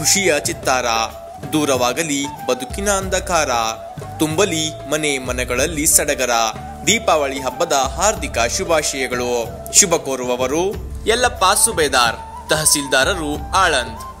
ಖುಷಿಯ ಚಿತ್ತಾರ, ದೂರವಾಗಲಿ ಬದುಕಿನ ಅಂಧಕಾರ, ತುಂಬಲಿ ಮನೆ ಮನೆಗಳಲ್ಲಿ ಸಡಗರ. ದೀಪಾವಳಿ ಹಬ್ಬದ ಹಾರ್ದಿಕ ಶುಭಾಶಯಗಳು. ಶುಭ ಕೋರುವವರು ಯಲ್ಲಪ್ಪ ಸುಬೇದಾರ್, ತಹಸೀಲ್ದಾರರು ಆಳಂದ್.